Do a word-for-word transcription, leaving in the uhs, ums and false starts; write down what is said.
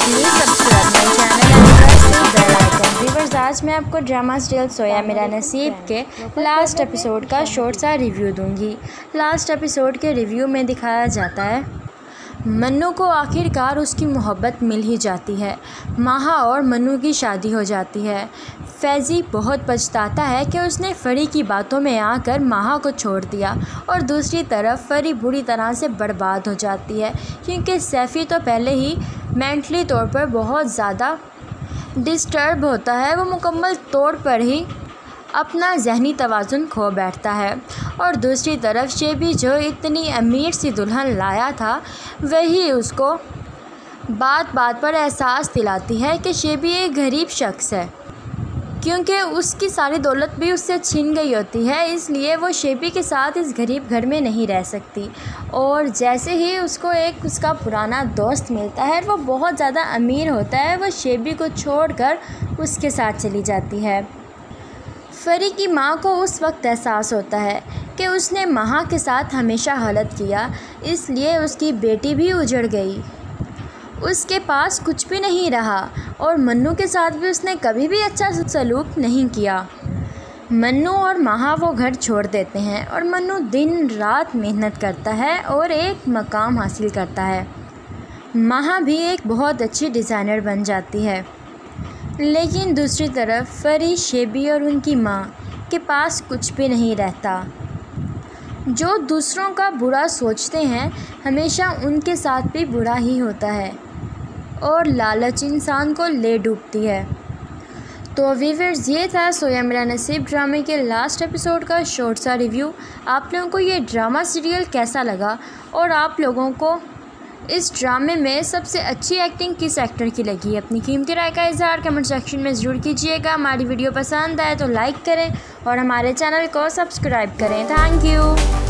Please subscribe my channel and press the bell icon. Viewers, आज मैं आपको drama serial सोया मेरा नसीब के लास्ट एपिसोड का शॉर्ट सा रिव्यू दूंगी। लास्ट एपिसोड के रिव्यू में दिखाया जाता है मन्नू को आखिरकार उसकी मोहब्बत मिल ही जाती है। माहा और मन्नू की शादी हो जाती है। फैज़ी बहुत पछताता है कि उसने फरी की बातों में आकर माहा को छोड़ दिया और दूसरी तरफ फरी बुरी तरह से बर्बाद हो जाती है क्योंकि सैफ़ी तो पहले ही मेंटली तौर पर बहुत ज़्यादा डिस्टर्ब होता है। वो मुकम्मल तौर पर ही अपना जहनी तवाज़ुन खो बैठता है और दूसरी तरफ शेबी जो इतनी अमीर सी दुल्हन लाया था वही उसको बात बात पर एहसास दिलाती है कि शेबी एक गरीब शख्स है क्योंकि उसकी सारी दौलत भी उससे छीन गई होती है, इसलिए वो शेबी के साथ इस गरीब घर में नहीं रह सकती। और जैसे ही उसको एक उसका पुराना दोस्त मिलता है, वो बहुत ज़्यादा अमीर होता है, वो शेबी को छोड़कर उसके साथ चली जाती है। फरी की माँ को उस वक्त एहसास होता है कि उसने माहा के साथ हमेशा गलत किया, इसलिए उसकी बेटी भी उजड़ गई, उसके पास कुछ भी नहीं रहा और मन्नू के साथ भी उसने कभी भी अच्छा सलूक नहीं किया। मन्नू और माहा वो घर छोड़ देते हैं और मन्नू दिन रात मेहनत करता है और एक मकाम हासिल करता है। माहा भी एक बहुत अच्छी डिज़ाइनर बन जाती है, लेकिन दूसरी तरफ फरी, शेबी और उनकी माँ के पास कुछ भी नहीं रहता। जो दूसरों का बुरा सोचते हैं हमेशा उनके साथ भी बुरा ही होता है और लालच इंसान को ले डूबती है। तो व्यूअर्स, ये था सोया मेरा नसीब ड्रामे के लास्ट एपिसोड का शॉर्ट सा रिव्यू। आप लोगों को ये ड्रामा सीरियल कैसा लगा और आप लोगों को इस ड्रामे में सबसे अच्छी एक्टिंग किस एक्टर की लगी? अपनी कीमती राय का इज़हार कमेंट सेक्शन में ज़रूर कीजिएगा। हमारी वीडियो पसंद आए तो लाइक करें और हमारे चैनल को सब्सक्राइब करें। Thank you.